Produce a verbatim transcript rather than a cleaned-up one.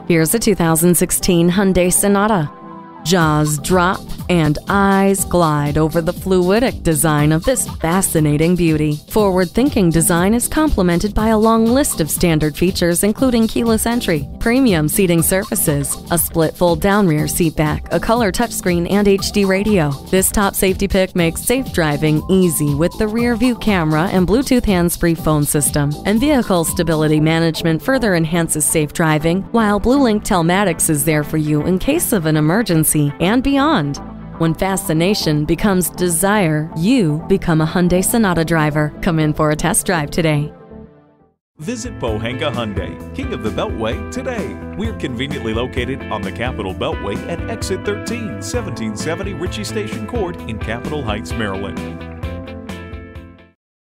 Here's a two thousand sixteen Hyundai Sonata. Jaws drop and eyes glide over the fluidic design of this fascinating beauty. Forward-thinking design is complemented by a long list of standard features including keyless entry, premium seating surfaces, a split fold-down rear seat back, a color touchscreen, and H D radio. This top safety pick makes safe driving easy with the rear view camera and Bluetooth hands-free phone system. And vehicle stability management further enhances safe driving, while BlueLink Telematics is there for you in case of an emergency and beyond. When fascination becomes desire, you become a Hyundai Sonata driver. Come in for a test drive today. Visit Pohanka Hyundai, King of the Beltway, today. We're conveniently located on the Capitol Beltway at Exit thirteen, seventeen seventy Ritchie Station Court in Capitol Heights, Maryland.